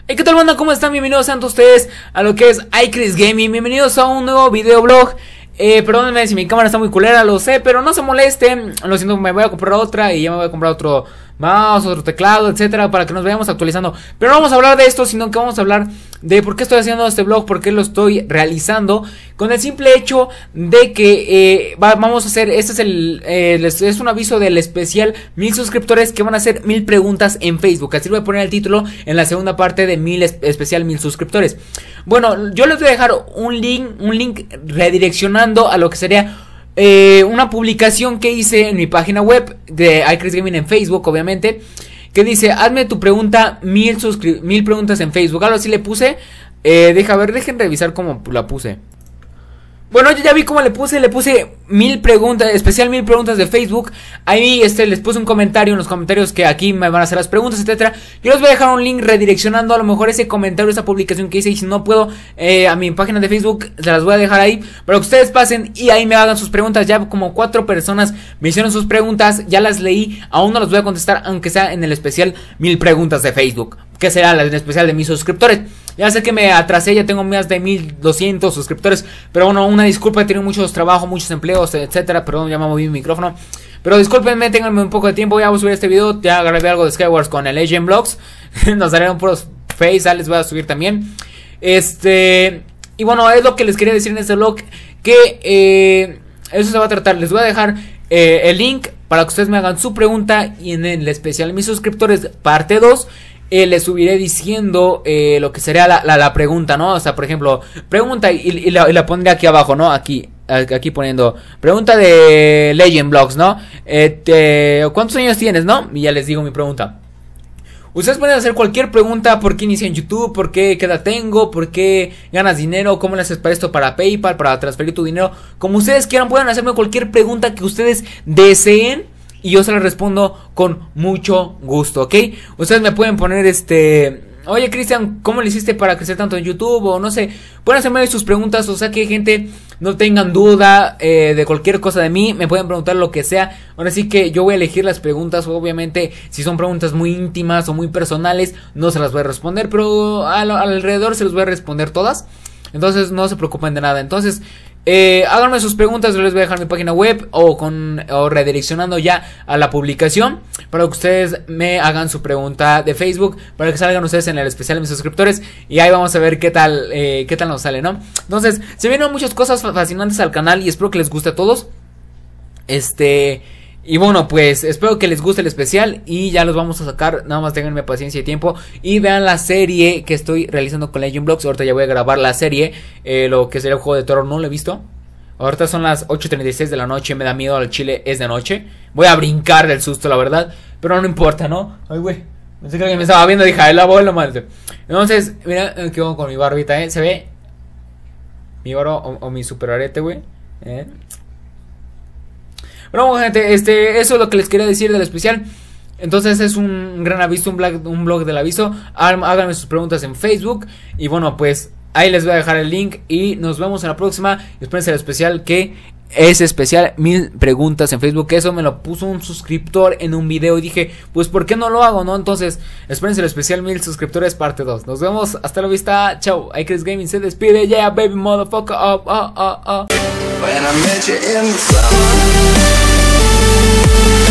Hey, ¿qué tal, banda? ¿Cómo están? Bienvenidos sean ustedes a lo que es iCris Gaming. Bienvenidos a un nuevo videoblog. Perdónenme si mi cámara está muy culera, lo sé, pero no se molesten. Lo siento, me voy a comprar otra y ya me voy a comprar otro mouse, otro teclado, etcétera, para que nos vayamos actualizando. Pero no vamos a hablar de esto, sino que vamos a hablar de por qué estoy haciendo este vlog, por qué lo estoy realizando, con el simple hecho de que vamos a hacer, este es un aviso del especial 1000 suscriptores, que van a hacer 1000 preguntas en Facebook. Así voy a poner el título en la segunda parte de especial 1000 suscriptores. Bueno, yo les voy a dejar un link redireccionando a lo que sería una publicación que hice en mi página web de iCris Gaming en Facebook, obviamente, que dice: hazme tu pregunta, 1000 preguntas en Facebook. Algo así le puse. Dejen revisar cómo la puse. Bueno, yo ya vi cómo le puse 1000 preguntas, especial 1000 preguntas de Facebook. Ahí les puse un comentario en los comentarios que aquí me van a hacer las preguntas, etcétera. Yo les voy a dejar un link redireccionando a lo mejor ese comentario, esa publicación que hice. Y si no puedo, a mi página de Facebook se las voy a dejar ahí para que ustedes pasen y ahí me hagan sus preguntas. Ya como 4 personas me hicieron sus preguntas, ya las leí. Aún no las voy a contestar, aunque sea en el especial 1000 preguntas de Facebook, que será el especial de mis suscriptores. Ya sé que me atrasé, ya tengo más de 1200 suscriptores, pero bueno, una disculpa, he tenido muchos trabajos, muchos empleos, etcétera. Perdón, ya me moví mi micrófono, pero discúlpenme, ténganme un poco de tiempo. Ya voy a subir este video, ya grabé algo de Skywars con el Legend Vlogs. Nos darán puros face, les voy a subir también. Y bueno, es lo que les quería decir en este vlog, que eso se va a tratar. Les voy a dejar el link para que ustedes me hagan su pregunta, y en el especial mis suscriptores parte 2 les subiré diciendo lo que sería la pregunta, ¿no? O sea, por ejemplo, pregunta y la pondré aquí abajo, ¿no? Aquí poniendo pregunta de Legend Vlogs, ¿no? ¿Cuántos años tienes, no? Y ya les digo mi pregunta. Ustedes pueden hacer cualquier pregunta: ¿por qué inicié en YouTube? ¿Por qué edad tengo? ¿Por qué ganas dinero? ¿Cómo le haces para esto? ¿Para PayPal? ¿Para transferir tu dinero? Como ustedes quieran, pueden hacerme cualquier pregunta que ustedes deseen y yo se la respondo con mucho gusto, ¿ok? Ustedes me pueden poner oye, Cristian, ¿cómo le hiciste para crecer tanto en YouTube? O no sé, pueden hacerme sus preguntas. O sea, que gente no tengan duda de cualquier cosa de mí, me pueden preguntar lo que sea. Ahora sí que yo voy a elegir las preguntas. Obviamente, si son preguntas muy íntimas o muy personales, no se las voy a responder, pero alrededor se las voy a responder todas. Entonces no se preocupen de nada. Entonces háganme sus preguntas, yo les voy a dejar mi página web o redireccionando ya a la publicación para que ustedes me hagan su pregunta de Facebook, para que salgan ustedes en el especial de mis suscriptores, y ahí vamos a ver qué tal nos sale, ¿no? Entonces, se vienen muchas cosas fascinantes al canal y espero que les guste a todos. Y bueno, pues espero que les guste el especial y ya los vamos a sacar. Nada más ténganme paciencia y tiempo y vean la serie que estoy realizando con Legend Vlogs. Ahorita ya voy a grabar la serie, lo que sería el juego de terror, no lo he visto. Ahorita son las 8:36 de la noche, me da miedo al chile, es de noche. Voy a brincar del susto, la verdad, pero no importa, ¿no? Ay, güey, pensé que alguien me estaba viendo, dije, la abuelo, madre. Entonces, mira, que hago con mi barbita, ¿se ve? Mi barba o mi super arete, güey, Bueno, gente, eso es lo que les quería decir del especial. Entonces es un gran aviso, un blog del aviso. Háganme sus preguntas en Facebook. Y bueno, pues ahí les voy a dejar el link y nos vemos en la próxima. Espérense el especial, que es especial 1000 preguntas en Facebook. Eso me lo puso un suscriptor en un video y dije, pues ¿por qué no lo hago, no? Entonces espérense el especial 1000 suscriptores parte 2. Nos vemos, hasta la vista, chao. iCris Gaming se despide, yeah baby motherfucker, When I met you in the summer.